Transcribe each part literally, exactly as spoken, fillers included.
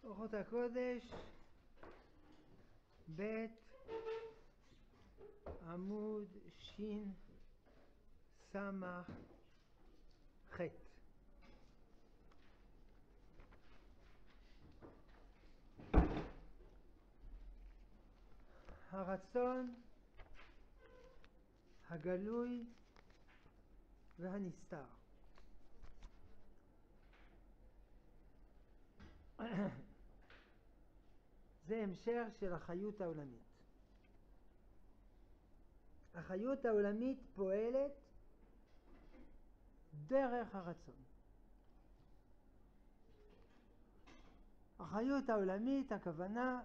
אורחות הקודש, בית עמוד שין סמך חט. הרצון הגלוי והנסתר. זה המשך של החיות העולמית. החיות העולמית פועלת דרך הרצון. החיות העולמית, הכוונה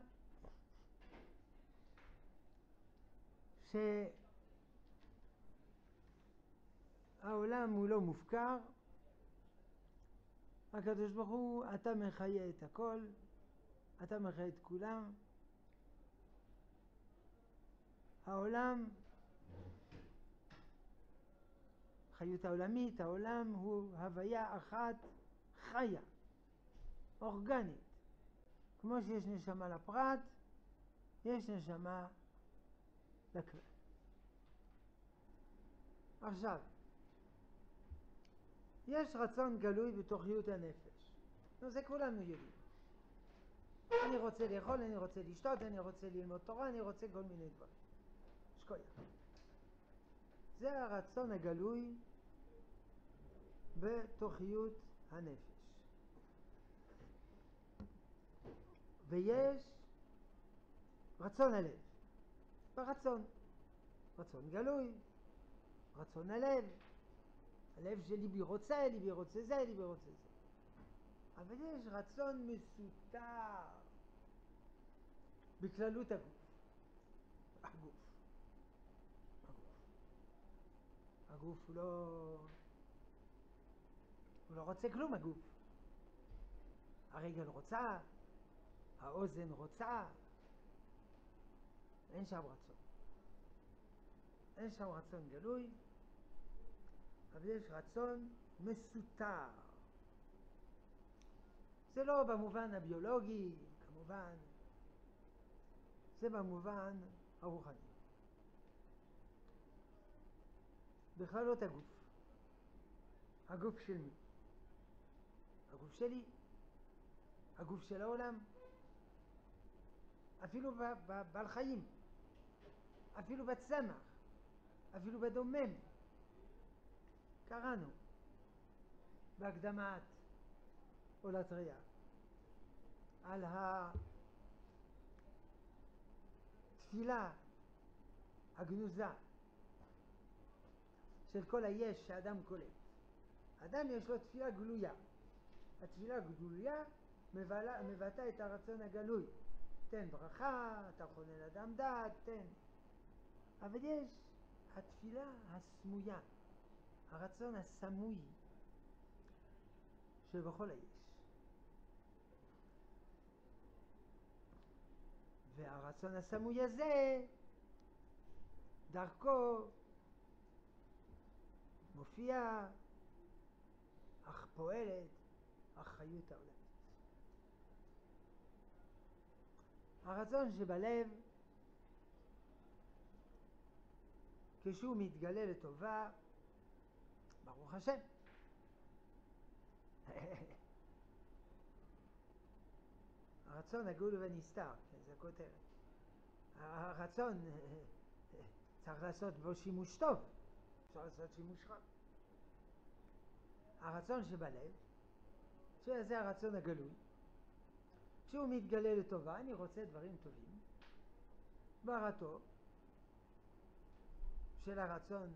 שהעולם הוא לא מופקר, הקדוש ברוך הוא, אתה מחיה את הכל, אתה מחיה את כולם. העולם, חיות העולמית, העולם הוא הוויה אחת חיה, אורגנית. כמו שיש נשמה לפרט, יש נשמה לכלל. עכשיו, יש רצון גלוי בתוכיות הנפש. זה כולנו יודעים. אני רוצה לאכול, אני רוצה לשתות, אני רוצה ללמוד תורה, אני רוצה כל מיני דברים. שכויה. זה הרצון הגלוי בתוכיות הנפש. ויש רצון הלב. ברצון. רצון גלוי. רצון הלב. הלב שלי בי רוצה, ליבי רוצה זה, ליבי רוצה זה. אבל יש רצון מסותר בכללות הגוף. הגוף. הגוף. הגוף הוא לא... הוא לא רוצה כלום, הגוף. הרגל רוצה, האוזן רוצה. אין שם רצון. אין שם רצון גלוי, אבל יש רצון מסותר. זה לא במובן הביולוגי, כמובן, זה במובן הרוחני. בכללות הגוף. הגוף של מי? הגוף שלי, הגוף של העולם, אפילו בעל חיים, אפילו בצמח, אפילו בדומם. קראנו בהקדמת עולת ראייה על התפילה הגנוזה של כל היש שאדם קולט. אדם יש לו תפילה גלויה. התפילה הגלויה מבטא את הרצון הגלוי. תן ברכה, אתה חונן אדם דעת, תן. אבל יש התפילה הסמויה, הרצון הסמוי שבכל היש. והרצון הסמוי הזה, דרכו מופיע, אך פועלת החיות העולמית. הרצון שבלב, כשהוא מתגלה לטובה, ברוך השם. הרצון הגלוי והנסתר, כן, זה הכותרת. הרצון, צריך לעשות בו שימוש טוב, אפשר לעשות שימוש רע. הרצון שבלב, שזה הרצון הגלוי, כשהוא מתגלה לטובה, אני רוצה דברים טובים, ברתו של הרצון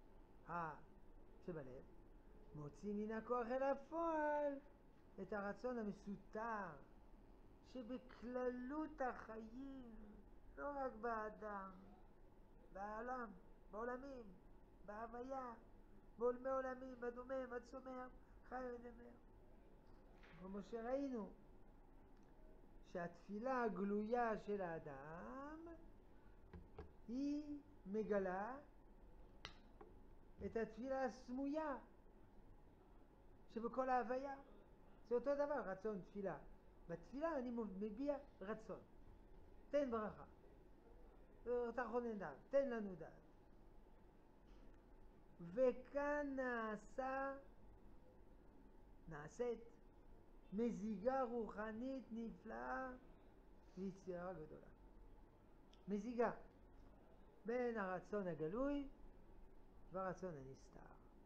שבלב, מוציא מן הכוח אל הפועל את הרצון המסותר שבכללות החיים, לא רק באדם, בעולם, בעולמים, בהוויה, בעולמי עולמים, בדומם, בצומח, חי ונמר. כמו שראינו, שהתפילה הגלויה של האדם היא מגלה את התפילה הסמויה שבכל ההוויה. זה אותו דבר, רצון תפילה בתפילה אני מביע רצון. תן ברכה. אתה חונן דעת, תן לנו דעת. וכאן נעשה, נעשית מזיגה רוחנית נפלאה ויצירה גדולה. מזיגה בין הרצון הגלוי והרצון הנסתר.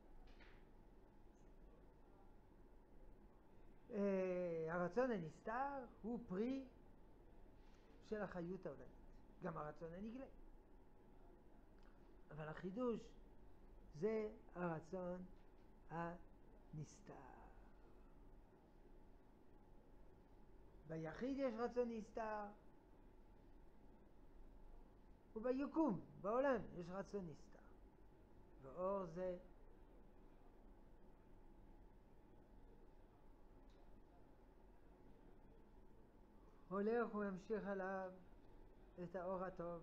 הרצון הנסתר הוא פרי של החיות העולמית, גם הרצון הנגלה. אבל החידוש זה הרצון הנסתר. ביחיד יש רצון נסתר, וביקום, בעולם, יש רצון נסתר. ואור זה הולך וממשיך עליו את האור הטוב.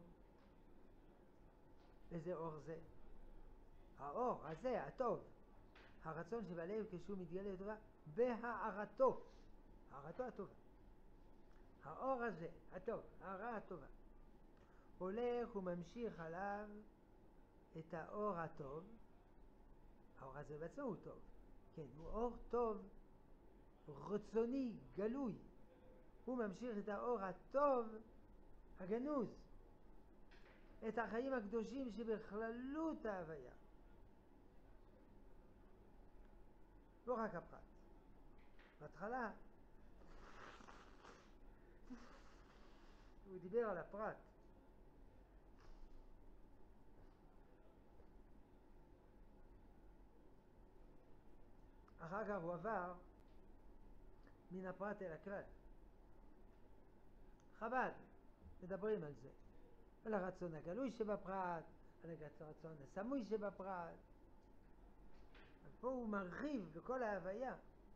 איזה אור זה? האור הזה, הטוב. הרצון שבלב כשהוא מתגלה לטובה, בהארתו. הארתו הטובה. האור הזה, הטוב, ההארה הטובה. הולך וממשיך עליו את האור הטוב. האור הזה בעצמו הוא טוב. כן, הוא אור טוב, רצוני, גלוי. הוא ממשיך את האור הטוב, הגנוז. את החיים הקדושים שבכללות ההוויה. לא רק הפרט. בהתחלה הוא דיבר על הפרט. אחר כך הוא עבר מן הפרט אל הכלל. חב"ד מדברים על זה. על הרצון הגלוי שבפרט, על הרצון הסמוי שבפרט. פה הוא מרחיב לכל ההוויה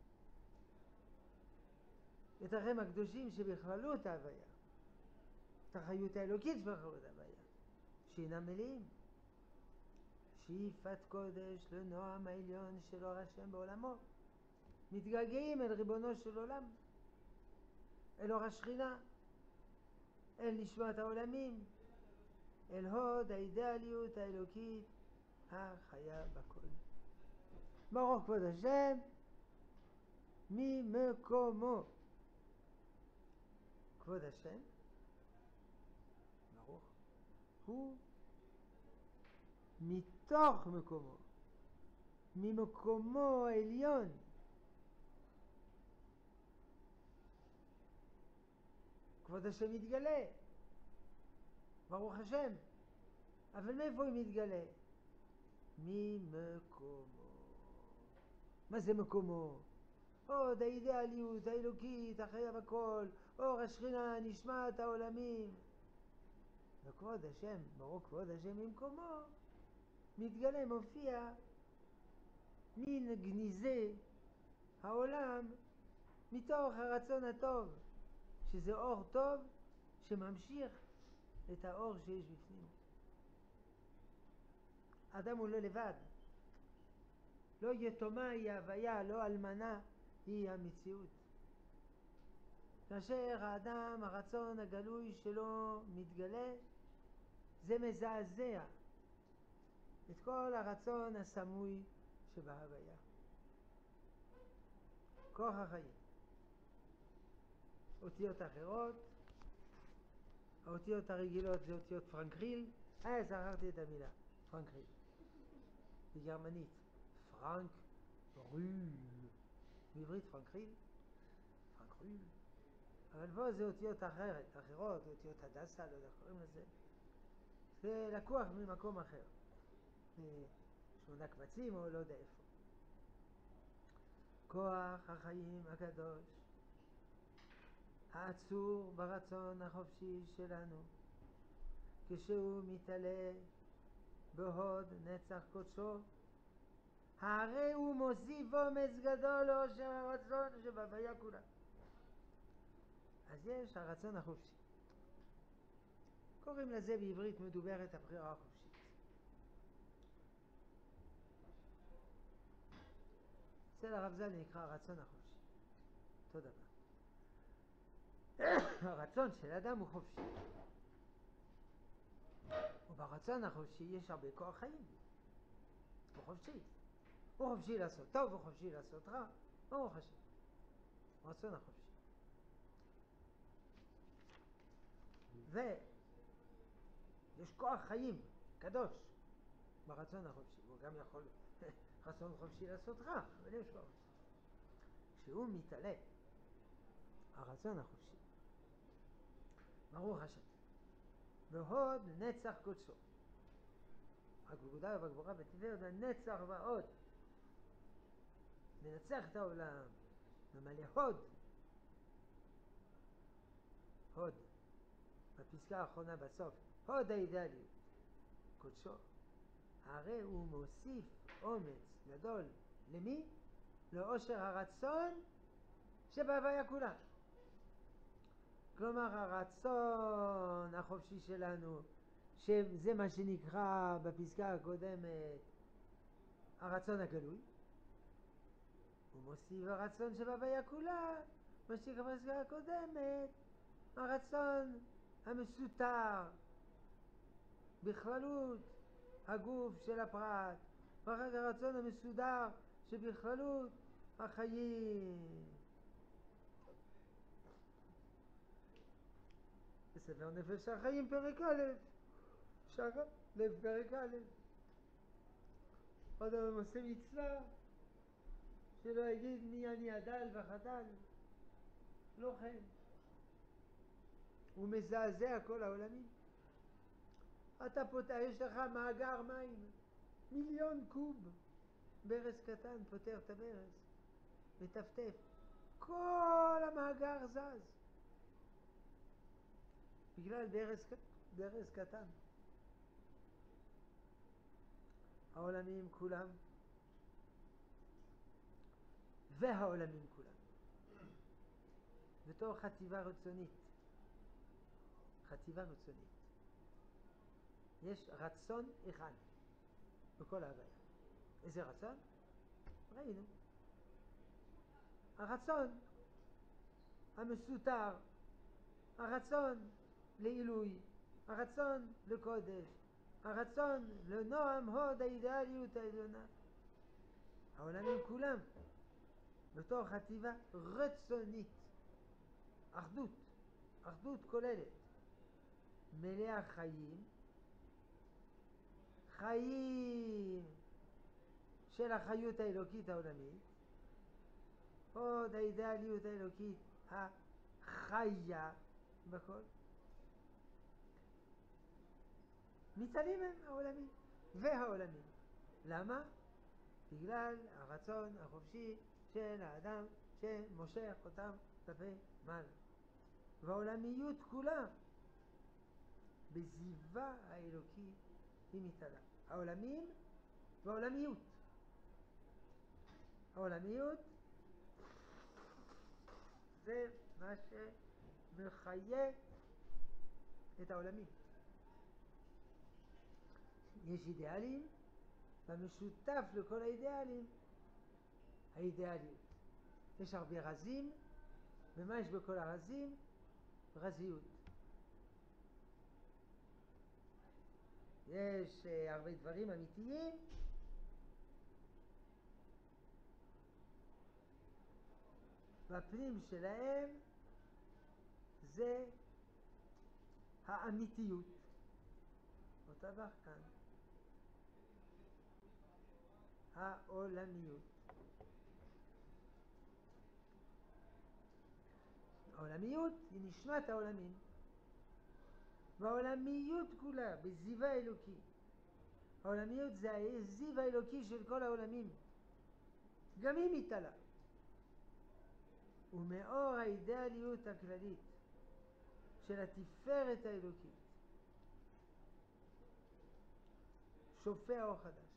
את החיים הקדושים שבכללות ההוויה, את החיות האלוקית שבכללות ההוויה, שאינם מלאים. שאיפת קודש לנועם העליון של אור השם בעולמו, מתגעגעים אל ריבונו של עולם, אל אור השכינה, אל נשמת העולמים, אל הוד האידאליות האלוקית החיה בכל. ברוך כבוד השם ממקומו. כבוד השם ברוך הוא מתוך מקומו, ממקומו העליון. כבוד השם מתגלה, ברוך השם. אבל מאיפה הוא מתגלה? ממקומו. מה זה מקומו? עוד האידאליות האלוקית החיה בכל, אור השכינה, נשמת העולמים. וכבוד השם, ברוך כבוד השם ממקומו, מתגלה, מופיע מן גניזי העולם מתוך הרצון הטוב, שזה אור טוב שממשיך את האור שיש בפנים. אדם הוא לא לבד, לא יתומה היא ההוויה, לא אלמנה היא המציאות. כאשר האדם, הרצון הגלוי שלו מתגלה, זה מזעזע את כל הרצון הסמוי שבהוויה. כוח החיים. אותיות אחרות, האותיות הרגילות זה אותיות פרנקריל. אה, זכרתי את המילה, פרנקריל. בגרמנית, פרנק ריל. בעברית פרנקריל, פרנקריל. אבל פה זה אותיות אחרת, אחרות, אותיות הדסה, לא יודע, קוראים לזה. זה לקוח ממקום אחר. שמונה קבצים או לא יודע איפה. כוח החיים הקדוש, העצור ברצון החופשי שלנו, כשהוא מתעלה בהוד נצח קודשו, הרי הוא מוסיף אומץ גדול לאושר הרצון שבהוויה כולה. אז יש הרצון החופשי. קוראים לזה בעברית מדוברת הבחירה החופשית. אצל הרב ז"ל נקרא הרצון החופשי. אותו דבר. הרצון של אדם הוא חופשי. וברצון החופשי יש הרבה כוח חיים. הוא חופשי. הוא חופשי לעשות טוב, הוא חופשי לעשות רע. ברוך השם. רצון החופשי. ויש כוח חיים קדוש ברצון החופשי. הוא גם יכול רצון חופשי לעשות רע, אבל יש כוח. כשהוא מתעלה, הרצון החופשי, ברוך השם, בהוד נצח קודשו, הגבודה והגבורה ותפארת הנצח ועוד, מנצח את העולם, ממלא הוד, הוד, בפסקה האחרונה בסוף, הוד האידאליות, קודשו, הרי הוא מוסיף אומץ גדול, למי? לאושר הרצון שבהוויה כולה. כלומר הרצון החופשי שלנו, שזה מה שנקרא בפסקה הקודמת הרצון הגלוי, הוא מוסיף הרצון שבהוויה כולה, מה שנקרא בפסקה הקודמת הרצון המסותר בכללות הגוף של הפרט, ואחר כך הרצון המסודר שבכללות החיים. בספר נפש החיים פרק א', שרה לב פרק א', עוד אדם עושה מצווה שלא יגיד מי אני הדל וחתל, לא כן, הוא מזעזע כל העולמים. אתה פותח, יש לך מאגר מים, מיליון קוב, ברז קטן פותח את הברז, מטפטף, כל המאגר זז בגלל ברז, ברז קטן. העולמים כולם והעולמים כולם בתור חטיבה רצונית, חטיבה רצונית, יש רצון אחד בכל ההוויה. איזה רצון? ראינו, הרצון המסותר, הרצון לעילוי, הרצון לקודש, הרצון לנועם הוד האידאליות העליונה. העולמים כולם בתור חטיבה רצונית, אחדות, אחדות כוללת, מלאה חיים, חיים של החיות האלוקית העולמית, הוד האידאליות האלוקית החיה בכל. מתעלים הם העולמים והעולמים. למה? בגלל הרצון החופשי של האדם שמושך אותם כלפי מעלה. והעולמיות כולה בזיווה האלוקי היא מתעלה. העולמים והעולמיות. העולמיות זה מה שמחיה את העולמים. יש אידיאלים, והמשותף לכל האידיאלים, האידיאליות. יש הרבה רזים, ומה יש בכל הרזים? רזיות. יש uh, הרבה דברים אמיתיים, והפנים שלהם זה האמיתיות. אותו דבר כאן. העולמיות. העולמיות היא נשמת העולמים. והעולמיות כולה בזיווה האלוקי. העולמיות זה הזיו האלוקי של כל העולמים. גם היא מתעלה. ומאור האידאליות הכללית של התפארת האלוקית שופע אור חדש.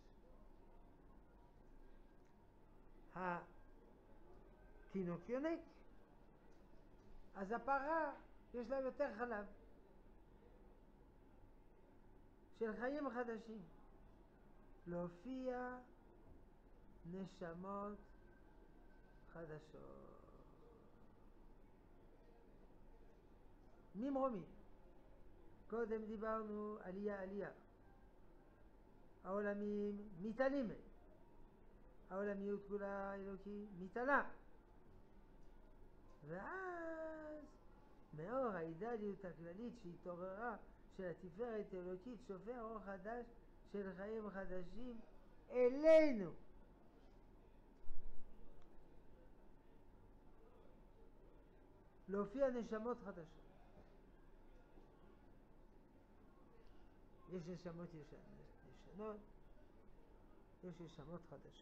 התינוק יונק, אז הפרה יש לה יותר חלב של חיים חדשים, להופיע נשמות חדשות. ממרומים. קודם דיברנו עלייה עלייה. העולמים מתעלים. העולמיות כולה אלוקי מתעלה. ואז מאור האידאליות הכללית שהתעוררה של התפארת אלוקית שופע אור חדש של חיים חדשים אלינו. להופיע נשמות חדשות. יש נשמות ישנות, יש נשמות חדשות.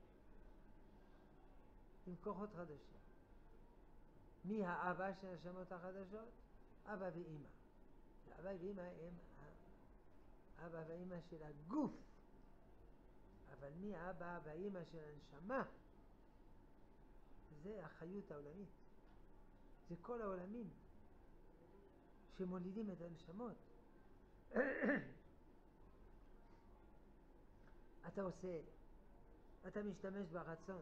עם כוחות חדשים. מי האבא של הנשמות החדשות? אבא ואמא. אבא ואמא הם אבא ואמא של הגוף. אבל מי האבא והאמא של הנשמה? זה החיות העולמית. זה כל העולמים שמולידים את הנשמות. אתה עושה, אתה משתמש ברצון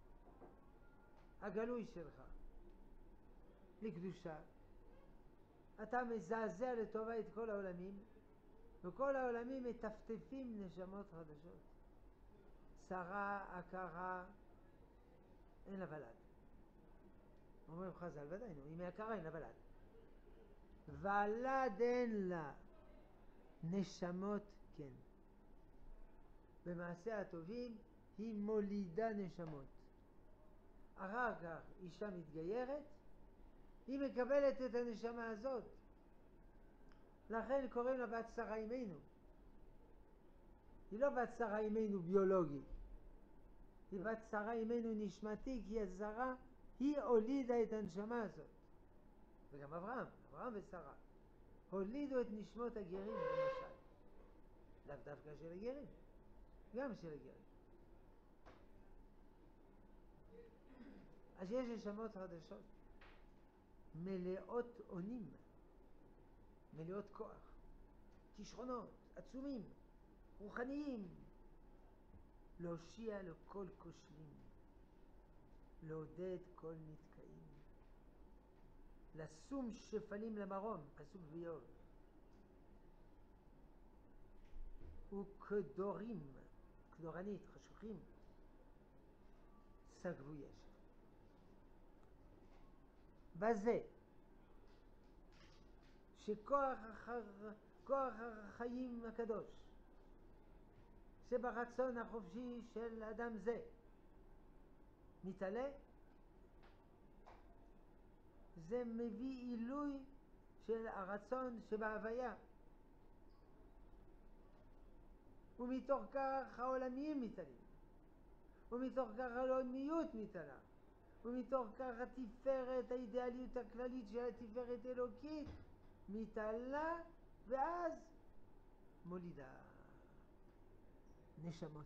הגלוי שלך לקדושה, אתה מזעזע לטובה את כל העולמים, וכל העולמים מטפטפים נשמות חדשות. שרה, הכרה, אין לה ולד. אומרים חז"ל, ודאי, נו, אם היא הכרה אין לה ולד. ולד אין לה, נשמות כן. במעשה הטובים היא מולידה נשמות. אחר כך אישה מתגיירת, היא מקבלת את הנשמה הזאת. לכן קוראים לה בת שרה אימנו. היא לא בת שרה אימנו ביולוגי, היא בת שרה אימנו נשמתי, כי הזרה היא הולידה את הנשמה הזאת. וגם אברהם, אברהם ושרה הולידו את נשמות הגרים למשל. לאו דווקא של הגרים, גם של הגרים. אז יש נשמות חדשות מלאות אונים, מלאות כוח, כישרונות עצומים, רוחניים, להושיע לכל כושלים, לעודד כל נתקעים, לשום שפלים למרום, פסוק באיוב, וכדורים, כדורנית, חשוכים, סגבו יש. בזה שכוח החר... כוח החיים הקדוש שברצון החופשי של אדם זה מתעלה, זה מביא עילוי של הרצון שבהוויה, ומתוך כך העולמיים מתעלים, ומתוך כך העולמיות מתעלה, ומתוך כך התפארת, האידיאליות הכללית של התפארת אלוקית מתעלה, ואז מולידה נשמות.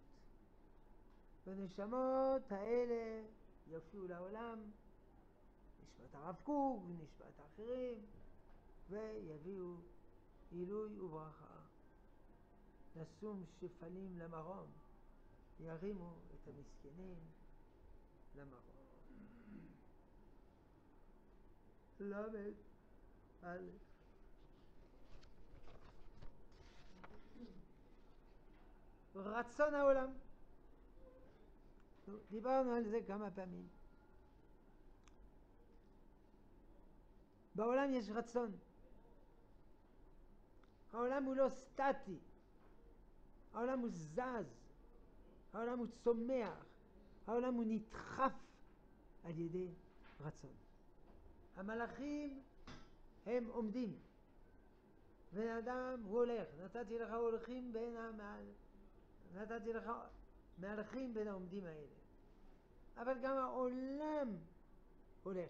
ונשמות האלה יופיעו לעולם, נשמת הרב קוק ונשמת האחרים, ויביאו עילוי וברכה. לשום שפלים למרום, ירימו את המסכנים למרום. למד א' רצון העולם. דיברנו על זה כמה פעמים. בעולם יש רצון. העולם הוא לא סטטי. העולם הוא זז. העולם הוא צומח. העולם הוא נדחף על ידי רצון. המלאכים הם עומדים. ואדם הוא הולך. נתתי לך הולכים בין המעל. נתתי לך מהלכים בין העומדים האלה. אבל גם העולם הולך.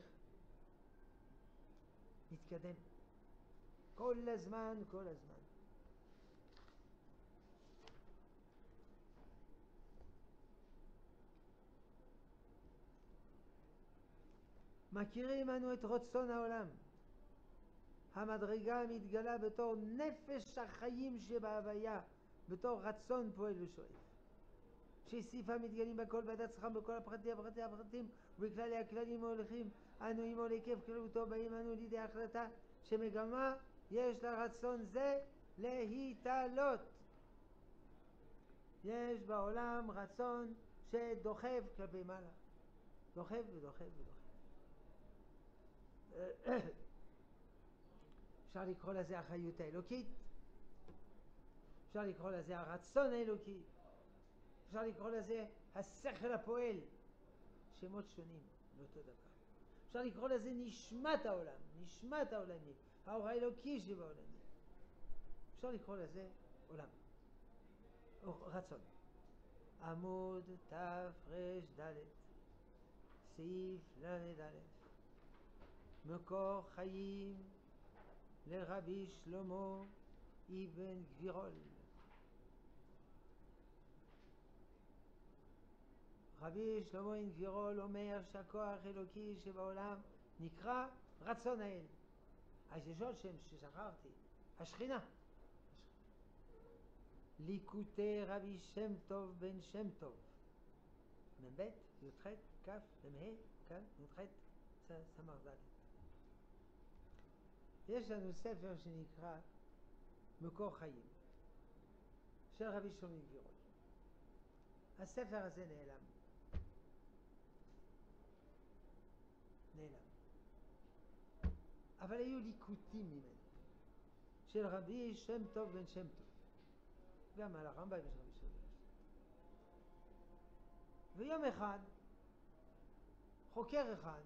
מתקדם. כל הזמן, כל הזמן. מכירים אנו את רצון העולם. המדרגה מתגלה בתור נפש החיים שבהוויה, בתור רצון פועל ושואף. שסיפה מתגלים בכל בעדת שכם בכל הפרטי הפרטי הפרטים ובכללי הכללים ההולכים. אנו עם עול היקף כללותו באים אנו לידי החלטה שמגמה יש לרצון זה להתעלות. יש בעולם רצון שדוחף כלפי מעלה, דוחף ודוחף ודוחף. אפשר לקרוא לזה החיות האלוקית, אפשר לקרוא לזה הרצון האלוקי, אפשר לקרוא לזה השכל הפועל, שמות שונים לאותו דבר. אפשר לקרוא לזה נשמת העולם, נשמת העולמי, האור האלוקי שבעולמי. אפשר לקרוא לזה עולם, או רצון. עמוד תר"ד, סעיף ל"א. מקור חיים לרבי שלמה אבן גבירול. רבי שלמה אבן גבירול אומר שהכוח אלוקי שבעולם נקרא רצון האל. אז יש עוד שם ששכחתי, השכינה. ליקוטי רבי שם טוב בן שם טוב, מ"ב י"ח כ' למ"ה כאן י"ח סמ"ד. יש לנו ספר שנקרא מקור חיים של רבי שלמה אבן גבירול. הספר הזה נעלם, נעלם, אבל היו ליקוטים ממנו של רבי שם טוב בן שם טוב, גם על הרמב"ם יש רבי שלמה. ויום אחד חוקר אחד,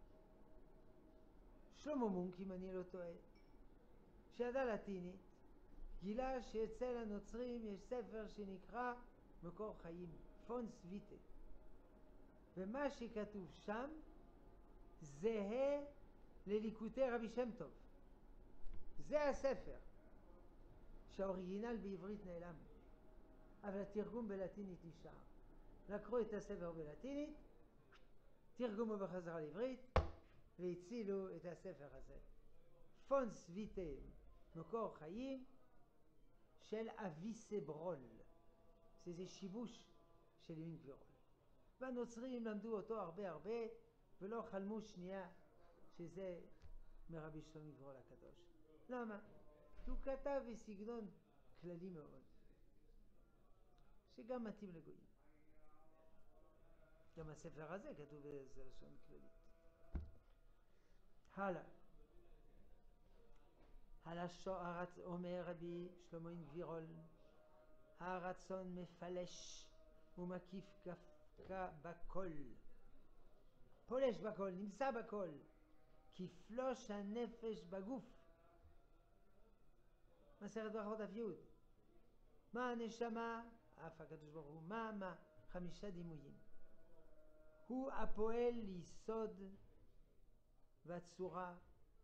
שלמה מונק אם אני לא טועה, שידע לטינית, גילה שאצל הנוצרים יש ספר שנקרא מקור חיים, פונס ויטה, ומה שכתוב שם זהה לליקוטי רבי שם טוב. זה הספר שהאוריגינל בעברית נעלם, אבל התרגום בלטינית נשאר. לקחו את הספר בלטינית, תרגמו בחזרה לעברית והצילו את הספר הזה, פונס ויטה מקור חיים של אבי סברול. זה שיבוש של אבן גבירול, והנוצרים למדו אותו הרבה הרבה ולא חלמו שנייה שזה מרבי שלמה אבן גבירול הקדוש. למה? כי הוא כתב בסגנון כללי מאוד שגם מתאים לגויים. גם הספר הזה כתוב בזה לשון כללית. הלאה. הלאה אומר רבי שלמה אבן גבירול, הרצון מפלש ומקיף כפקה בכל, פולש בכל, נמצא בכל, כפלוש הנפש בגוף. מסכת ברכות דף י'. מה הנשמה? אף הקדוש ברוך הוא, מה מה? חמישה דימויים. הוא הפועל ליסוד והצורה,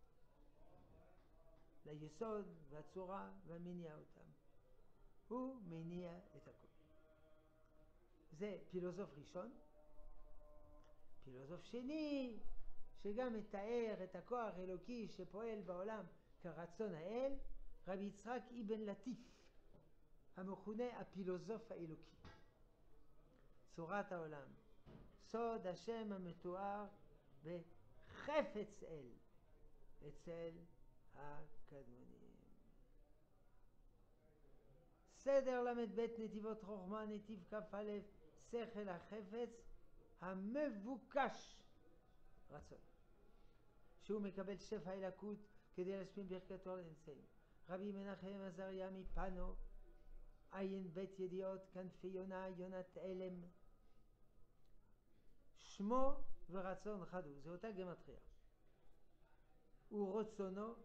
ליסוד והצורה והמניע אותם. הוא מניע את הכל. זה פילוסוף ראשון. פילוסוף שני שגם מתאר את הכוח האלוקי שפועל בעולם כרצון האל, רבי יצחק אבן לטיף, המכונה הפילוסוף האלוקי. צורת העולם, סוד השם המתואר בחפץ אל אצל הקדמונים. סדר למד בית נתיבות חוכמה, נתיב כף א', שכל החפץ המבוקש, רצון, שהוא מקבל שפע אלוקות כדי להשפיע ברכתו על אמצעים. רבי מנחם עזריה מפנו, עין בית ידיעות, כנפי יונה, יונת אלם, שמו ורצון חד הוא, זה אותה גמטריה. ורצונו,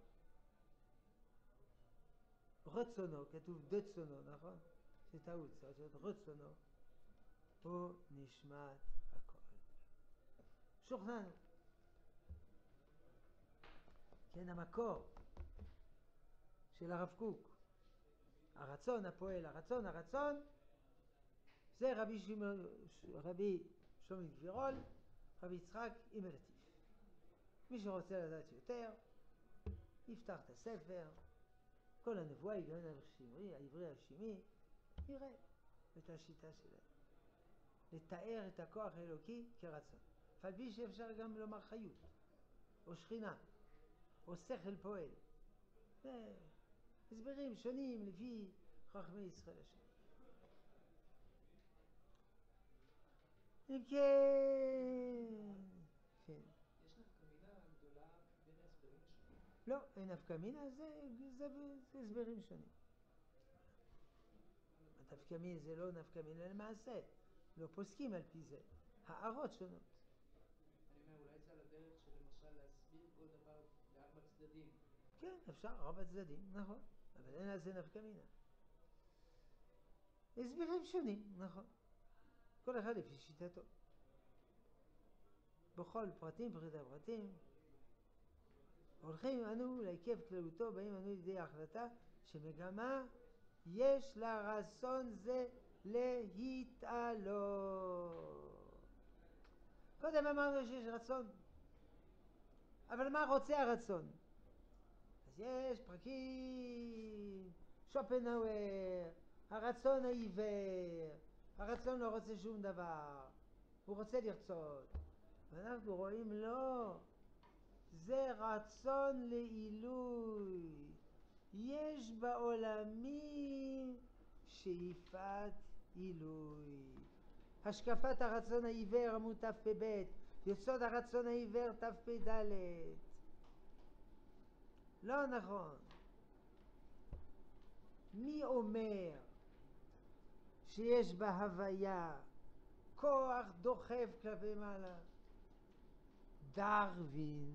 רצונו, כתוב דצונו, נכון? זה טעות, זה רצונו, הוא נשמת הכל. שוכנענו. כן, המקור של הרב קוק, הרצון הפועל, הרצון, הרצון, זה רבי שמעון, רבי שלמה אבן גבירול, רבי יצחק אבן לטיף. מי שרוצה לדעת יותר, יפתח את הספר, כל הנבואה היגיון העברי השמי, יראה את השיטה שלהם. לתאר את הכוח האלוקי כרצון. ועל פי שאפשר גם לומר חיות, או שכינה, או שכל פועל. זה הסברים שונים לפי חכמי ישראל השם. אם כן, כן. יש נפקא מינה גדולה בין ההסברים השונים? לא, אין נפקא מינה, זה, זה, זה הסברים שונים. נפקא מינה זה לא נפקא מינה למעשה, לא פוסקים על פי זה, הערות שונות. אני אומר, אולי זה על הדרך של למשל להסביר כל דבר בארבע צדדים. כן, אפשר, ארבע צדדים, נכון, אבל אין על זה נפקא מינה. הסברים שונים, נכון. כל אחד לפי שיטתו. בכל פרטים, פרטי הפרטים, הולכים אנו להיקף כללותו, באים אנו לידי ההחלטה שמגמה יש לה רצון זה להתעלות. קודם אמרנו שיש רצון, אבל מה רוצה הרצון? אז יש פרקים, שופנהאואר, הרצון העיוור, הרצון לא רוצה שום דבר, הוא רוצה לרצות. ואנחנו רואים לא, זה רצון לעילוי. יש בעולמים שאיפת עילוי. השקפת הרצון העיוור עמוד תפ"ב, יסוד הרצון העיוור תפ"ד. לא נכון. מי אומר שיש בהוויה כוח דוחף כלפי מעלה? דרווין.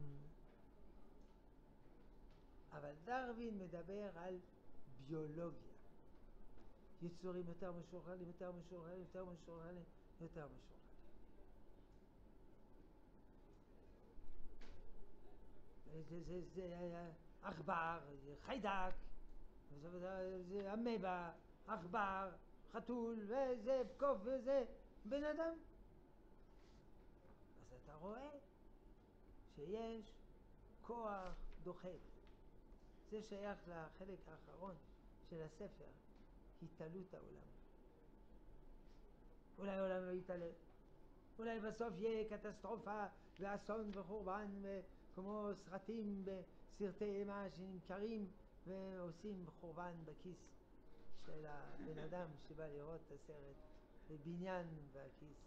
אבל דרווין מדבר על ביולוגיה. יצורים יותר משוכללים, יותר משוכללים, יותר משוכללים, יותר משוכללים. זה, זה, זה עכבר, זה חיידק, זה, זה אמבה, עכבר, חתול, וזה קוף, וזה בן אדם. אז אתה רואה שיש כוח דוחף. זה שייך לחלק האחרון של הספר, התעלות העולם. אולי העולם לא יתעלה, אולי בסוף יהיה קטסטרופה ואסון וחורבן, כמו סרטים בסרטי אימה שנמכרים ועושים חורבן בכיס של הבן אדם שבא לראות את הסרט, בבניין בכיס.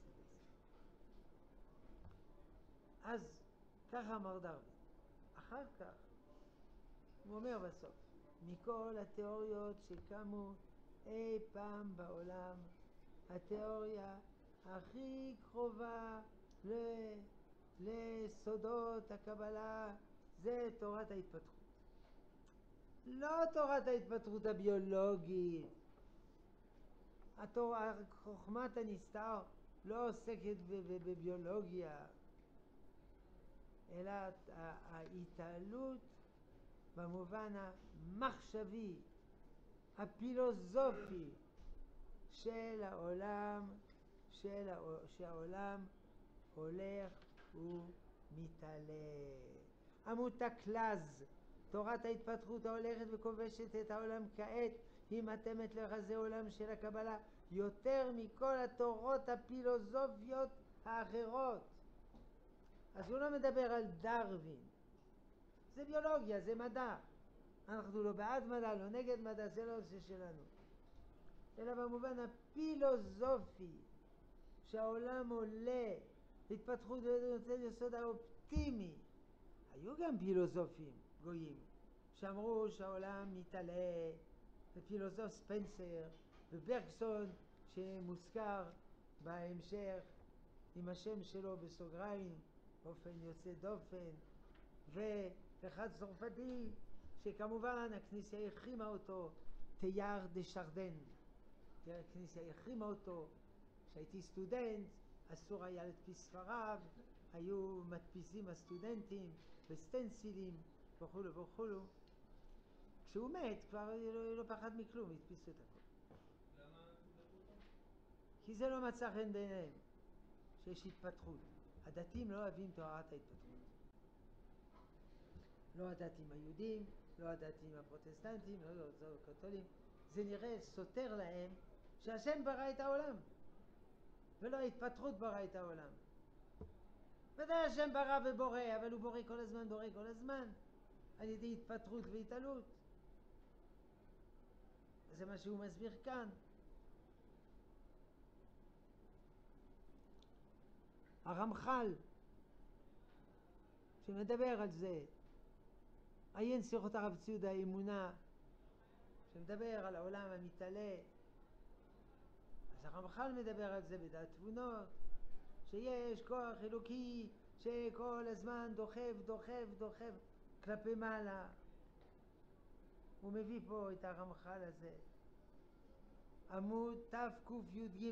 אז ככה אמר דרווין. אחר כך הוא אומר בסוף, מכל התיאוריות שקמו אי פעם בעולם, התיאוריה הכי קרובה ל... לסודות הקבלה זה תורת ההתפתחות. לא תורת ההתפתחות הביולוגית. התור... חוכמת הנסתר לא עוסקת בביולוגיה, אלא ההתעלות במובן המחשבי, הפילוסופי של העולם, של שהעולם הולך ומתעלה. המותקלז, תורת ההתפתחות ההולכת וכובשת את העולם כעת, היא מתאמת לחזה עולם של הקבלה יותר מכל התורות הפילוסופיות האחרות. אז הוא לא מדבר על דרווין. זה ביולוגיה, זה מדע. אנחנו לא בעד מדע, לא נגד מדע, זה לא זה שלנו. אלא במובן הפילוסופי, שהעולם עולה, התפתחות ונותן יסוד האופטימי. היו גם פילוסופים גויים שאמרו שהעולם מתעלה, ופילוסוף ספנסר וברקסון שמוזכר בהמשך עם השם שלו בסוגריים באופן יוצא דופן, ואחד צרפתי שכמובן הכניסיה החרימה אותו, תייר דה שרדן. הכניסיה החרימה אותו. כשהייתי סטודנט אסור היה להדפיס ספריו, היו מדפיסים הסטודנטים בסטנסילים וכו' וכו'. כשהוא מת כבר לא, לא פחד מכלום, הדפיסו את הכל. למה הדפו אותו? כי זה לא מצא חן בעיניהם, שיש התפתחות. הדתיים לא אוהבים תורת ההתפתחות. לא הדתיים היהודים, לא הדתיים הפרוטסטנטים, לא הקתולים. זה נראה סותר להם שהשם ברא את העולם, ולא ההתפתחות ברא את העולם. ודאי השם ברא ובורא, אבל הוא בורא כל הזמן, בורא כל הזמן. על ידי התפטרות והתעלות. זה מה שהוא מסביר כאן. הרמח"ל שמדבר על זה, עיין שיחות הרב ציודה האמונה, שמדבר על העולם המתעלה, אז הרמח"ל מדבר על זה בדעת תבונות, שיש כוח אלוקי שכל הזמן דוחף דוחף דוחף כלפי מעלה. הוא מביא פה את הרמח"ל הזה, עמוד תק"י"ג,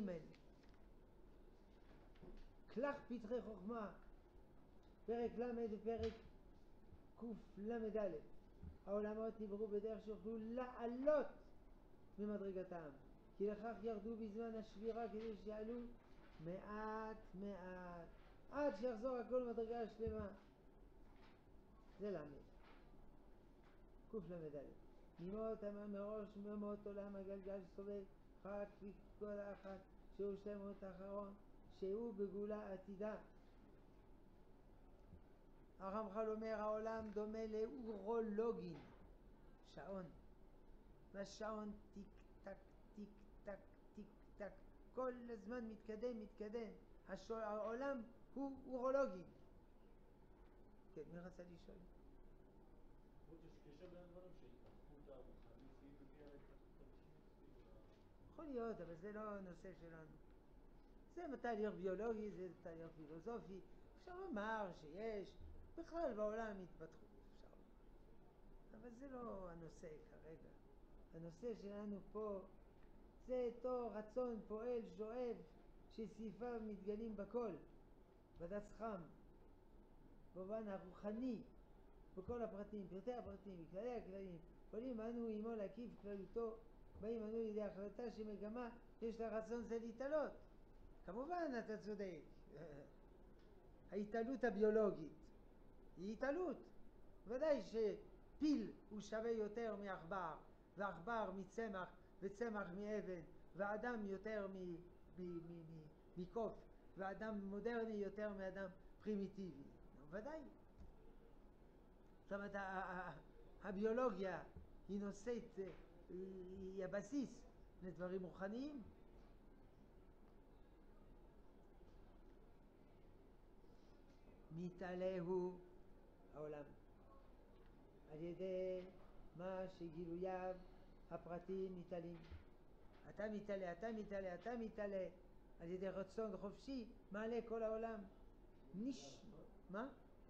כלך פתחי חוכמה, פרק ל' ופרק קל"א. העולמות נבראו בדרך שיוכלו לעלות ממדרגתם, כי לכך ירדו בזמן השבירה כדי שיעלו מעט מעט עד שיחזור הכל למדרגה השלמה. זה למד קל"א. ממות מראש ממות עולם הגלגל סובב רק כל אחת שהוא שלמות האחרון שהוא בגאולה עתידה. הרמח"ל אומר העולם דומה לאורולוגין, שעון, והשעון טיק טק טיק טק טיק טק כל הזמן מתקדם מתקדם. השול, העולם הוא אורולוגי. כן, מי רצה לשאול? יש קשר בין הדברים שהתפתחות הרוחנית היא מביאה להתפתחות הגשמית? יכול להיות, אבל זה לא הנושא שלנו. זה תהליך ביולוגי, זה תהליך פילוסופי. אפשר לומר שיש בכלל בעולם התפתחות, אפשר לומר. אבל זה לא הנושא כרגע. הנושא שלנו פה זה אותו רצון פועל שואב שסעיפיו מתגלים בכל, בדס חם, במובן הרוחני, בכל הפרטים, פרטי הפרטים, בכללי הכללים, פועלים אנו עמו להקיף כללותו, באים אנו לידי החלטה שמגמה יש לה רצון זה להתעלות. כמובן אתה צודק, ההתעלות הביולוגית היא התעלות. ודאי שפיל הוא שווה יותר מעכבר, ועכבר מצמח וצמח מאבן, ואדם יותר מקוף, ואדם מודרני יותר מאדם פרימיטיבי. ודאי. זאת אומרת, הביולוגיה היא נושאת, היא הבסיס לדברים רוחניים. מתעלה הוא העולם על ידי מה שגילוייו הפרטיים מתעלים. אתה מתעלה, אתה מתעלה, אתה מתעלה על ידי רצון חופשי, מעלה כל העולם. נש... מה?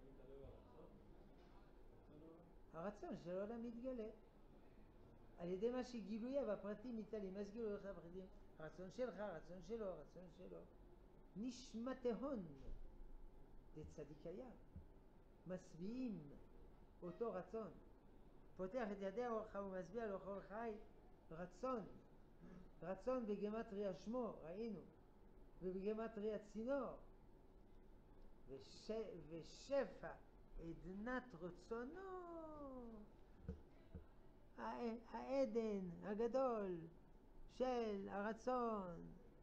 הרצון של העולם מתגלה על ידי מה שגילוייו הפרטיים מתעלים. אז גילוייו הפרטיים, הרצון שלך, הרצון שלו, הרצון שלו. נשמתהון דצדיקיה, משביעים אותו רצון. פותח את ידי אורך ומשביע לו כל חי רצון. רצון בגמטריה שמו, ראינו, ובגמטריה צינור. וש... ושפע עדנת רצונו, העדן הגדול של הרצון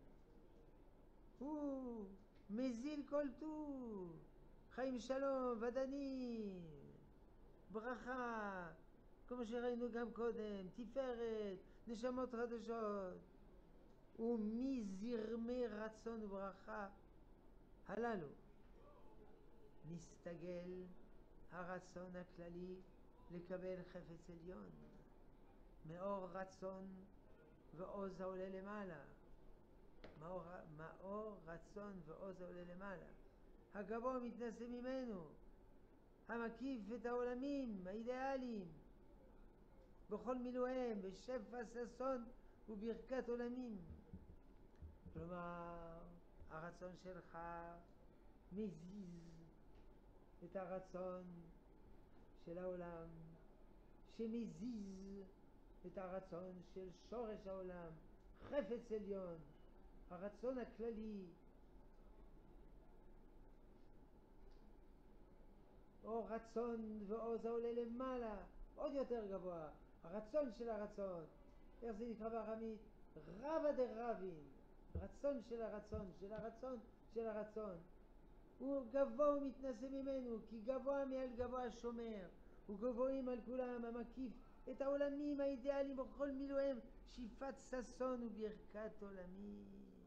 הוא מזיל כל טוב, חיים שלום ודנים, ברכה, כמו שראינו גם קודם, תפארת, נשמות חדשות. ומזרמי רצון וברכה הללו מסתגל הרצון הכללי לקבל חפץ עליון, מאור רצון ועוז העולה למעלה. מאור, מאור רצון ועוז העולה למעלה, הגבוה מתנשא ממנו, המקיף את העולמים האידיאליים בכל מילואיהם, בשפע ששון וברכת עולמים. כלומר, הרצון שלך מזיז את הרצון של העולם, שמזיז את הרצון של שורש העולם, חפץ עליון, הרצון הכללי. או רצון ועוז העולה למעלה, עוד יותר גבוה, הרצון של הרצון. איך זה נקרא בארמית? רבא דרבין, רצון של הרצון, של הרצון, של הרצון. הוא גבוה ומתנשא ממנו, כי גבוה מעל גבוה שומר, וגבוהים על כולם, המקיף את העולמים האידיאליים בכל מילואיהם, שאיפת ששון וברכת עולמים.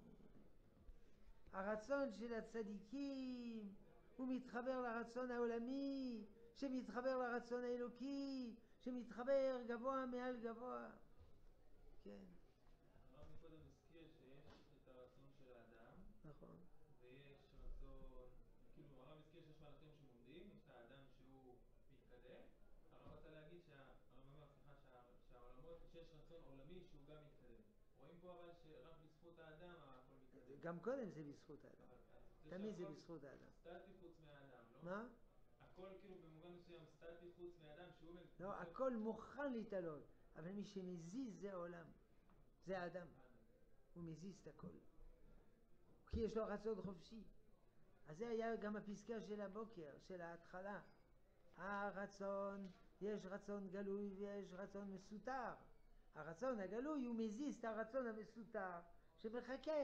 הרצון של הצדיקים הוא מתחבר לרצון העולמי, שמתחבר לרצון האלוקי, שמתחבר גבוה מעל גבוה. כן. הרב מקודם הזכיר שיש את הרצון של האדם, נכון. ויש רצון, כאילו הרב הזכיר שיש מלאכים שמומדים, יש את האדם שהוא מתקדם. הרב רוצה להגיד שהרב אומר, סליחה, שהעולמות, שיש רצון עולמי שהוא גם מתקדם. רואים פה אבל שרק בזכות האדם הכל מתקדם. גם קודם זה בזכות האדם. תמיד זה בזכות האדם. סטטי חוץ מהאדם, לא? מה? הכל כאילו במובן מסוים סטטי חוץ מהאדם שהוא... לא, הכל מוכן להתעלות, אבל מי שמזיז זה העולם, זה האדם. הוא מזיז את הכל. כי יש לו רצון חופשי. אז זה היה גם הפסקה של הבוקר, של ההתחלה. הרצון, יש רצון גלוי ויש רצון מסותר. הרצון הגלוי הוא מזיז את הרצון המסותר שמחכה.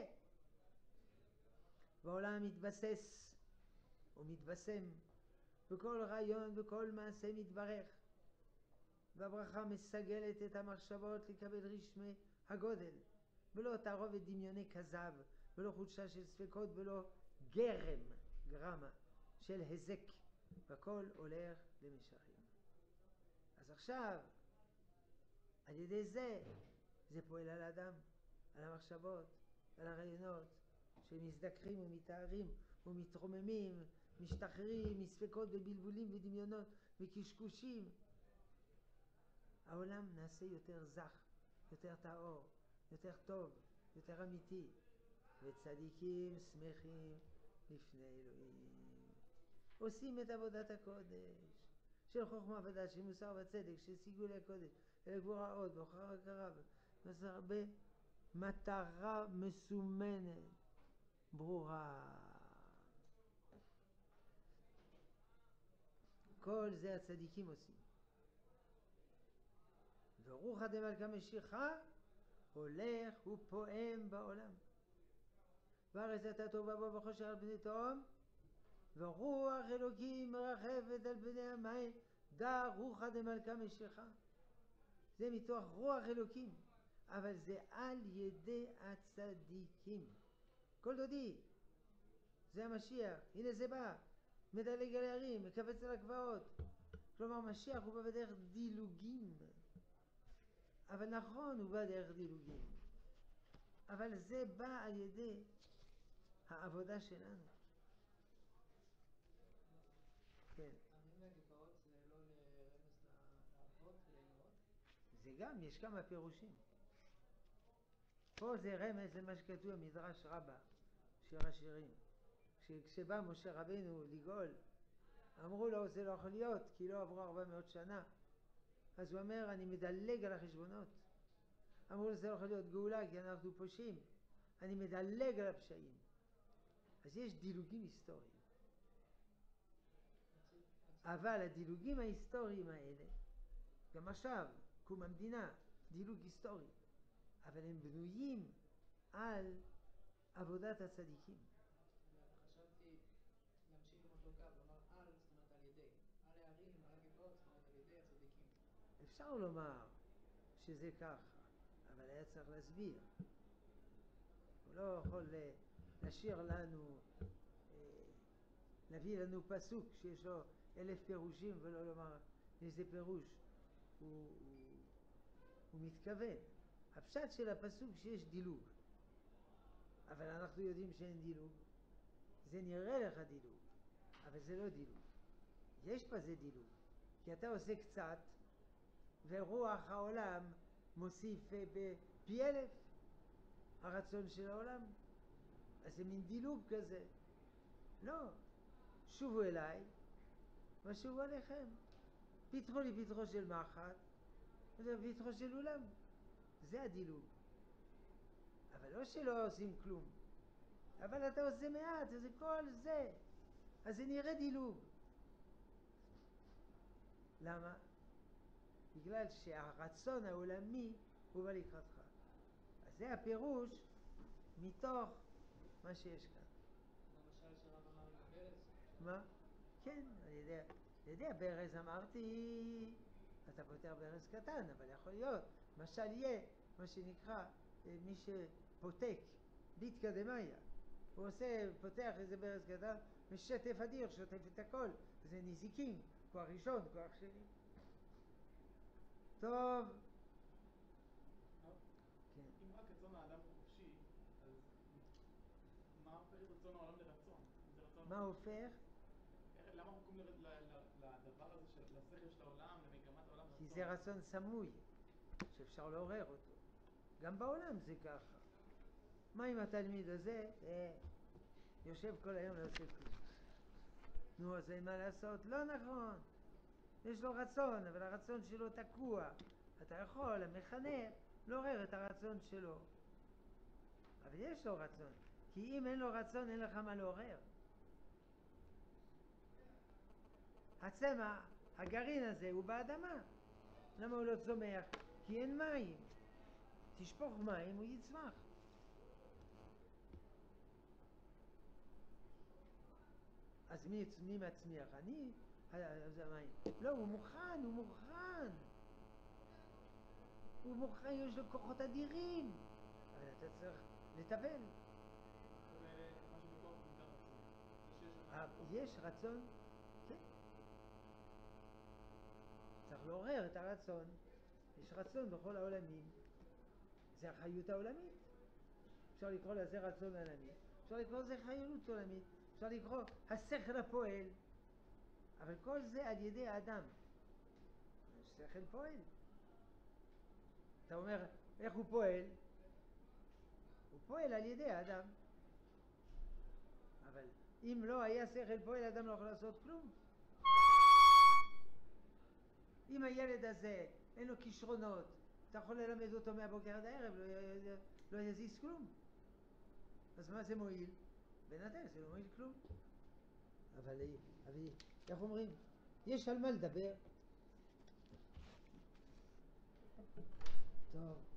והעולם מתבסס ומתבשם, וכל רעיון וכל מעשה מתברך. והברכה מסגלת את המחשבות לקבל רשמי הגודל, ולא תערובת דמיוני כזב, ולא חודשה של ספקות, ולא גרם, גרמה, של הזק, והכל הולך למשכים. אז עכשיו, על ידי זה, זה פועל על האדם, על המחשבות, על הרעיונות, שמזדקרים ומתארים ומתרוממים, משתחררים מספקות ובלבולים ודמיונות וקשקושים. העולם נעשה יותר זך, יותר טהור, יותר טוב, יותר אמיתי, וצדיקים שמחים לפני אלוהים. עושים את עבודת הקודש של חוכמה ודעת, של מוסר וצדק, של סיגולי הקודש, אל גבורה עוד, והוכחה הכרה, במטרה מסומנת, ברורה. כל זה הצדיקים עושים. ורוחא דמלכא משיחא הולך ופועם בעולם. והארץ הייתה טובה בו וחושך על פני תהום, ורוח אלוקים מרחפת על פני המים, דא רוחא דמלכא משיחא. זה מתוך רוח אלוקים, אבל זה על ידי הצדיקים. כל דודי, זה המשיח, הנה זה בא, מדלג על הערים, מקבץ על הגבעות. כלומר, משיח הוא בא בדרך דילוגים. אבל נכון, הוא בא דרך דילוגים. אבל זה בא על ידי העבודה שלנו. כן. הערים והגבעות זה לא לרמז לאבות ולאמהות? זה גם, יש כמה פירושים. פה זה רמז למה שכתוב במדרש רבה, שיר השירים. כשבא משה רבינו לגאול, אמרו לו זה לא יכול להיות, כי לא עברו ארבע מאות שנה. אז הוא אומר, אני מדלג על החשבונות. אמרו לו זה לא יכול להיות גאולה, כי אנחנו פושעים. אני מדלג על הפשעים. אז יש דילוגים היסטוריים. אבל הדילוגים ההיסטוריים האלה, גם עכשיו, קום המדינה, דילוג היסטורי, אבל הם בנויים על עבודת הצדיקים. חשבתי להמשיך עם אותו קו, לומר על, זאת אומרת על ידי. על הערים, על הגבעות, זאת אומרת על ידי הצדיקים. אפשר לומר שזה ככה, אבל היה צריך להסביר. הוא לא יכול להשאיר לנו, להביא לנו פסוק שיש לו אלף פירושים ולא לומר איזה פירוש הוא, הוא, הוא מתכוון. הפשט של הפסוק שיש דילוג, אבל אנחנו יודעים שאין דילוג. זה נראה לך דילוג, אבל זה לא דילוג. יש בזה דילוג, כי אתה עושה קצת ורוח העולם מוסיף בפי אלף הרצון של העולם. אז זה מין דילוג כזה. לא, שובו אליי ושובו עליכם. פתחו לי פתחו של מחט ופתחו של אולם. זה הדילוג. אבל לא שלא עושים כלום, אבל אתה עושה מעט, זה כל זה, אז זה נראה דילוג. למה? בגלל שהרצון העולמי הוא בא לקראתך. אז זה הפירוש מתוך מה שיש כאן. למשל שרב אמר עם הברז? מה? כן, על ידי יודע, ברז אמרתי, אתה פותח ברז קטן, אבל יכול להיות, משל יהיה, מה שנקרא, מי שפותק, ביטקא דמיא. הוא עושה, פותח איזה ברז קטן, משטף אדיר, שוטף את הכל. זה נזיקים, כוח ראשון, כוח שני. טוב. כן. אם רק רצון האדם הוא חופשי, אז מה הופך את רצון העולם לרצון? זה רצון מה הופך? למה אנחנו קוראים לדבר הזה, של- לשכל של העולם, למגמת העולם כי רצון? זה רצון סמוי, שאפשר לעורר אותו. גם בעולם זה ככה. מה עם התלמיד הזה? אה, יושב כל היום לא עושה כלום. נו, אז אין מה לעשות? לא נכון. יש לו רצון, אבל הרצון שלו תקוע. אתה יכול, המחנך, לעורר את הרצון שלו. אבל יש לו רצון. כי אם אין לו רצון, אין לך מה לעורר. הצמח, הגרעין הזה, הוא באדמה. למה הוא לא צומח? כי אין מים. תשפוך מים, הוא יצמח. אז מי, מי מצמיח? אני? אז המים. לא, הוא מוכן, הוא מוכן. הוא מוכן, יש לו כוחות אדירים. אבל אתה צריך לטבל. זה משהו בכוח ומידה רצון. אה, יש רצון, כן. צריך לעורר את הרצון. יש רצון בכל העולמים. זה החיות העולמית. אפשר לקרוא לזה רצון עולמי. אפשר לקרוא לזה חיות עולמית. אפשר לקרוא השכל הפועל. אבל כל זה על ידי האדם. שכל פועל. אתה אומר, איך הוא פועל? הוא פועל על ידי האדם. אבל אם לא היה שכל פועל, האדם לא יכול לעשות כלום. אם הילד הזה אין לו כישרונות, אתה יכול ללמד אותו מהבוקר עד הערב, לא, לא יזיז כלום. אז מה זה מועיל? בינתיים זה לא מועיל כלום. אבל, אבל איך אומרים? יש על מה לדבר. טוב.